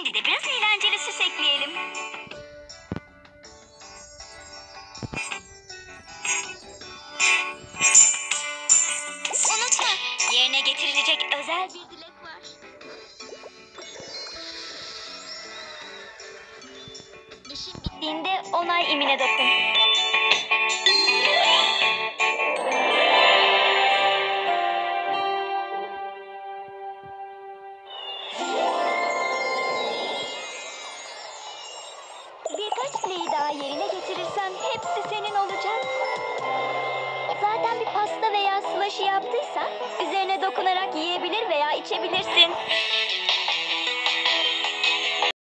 Hadi de biraz eğlenceli süs ekleyelim. Unutma, yerine getirilecek özel bir dilek var. İşin bittiğinde onay imine dokun. Birkaç dileği daha yerine getirirsen hepsi senin olacak. Zaten bir pasta veya slaşı yaptıysan üzerine dokunarak yiyebilir veya içebilirsin.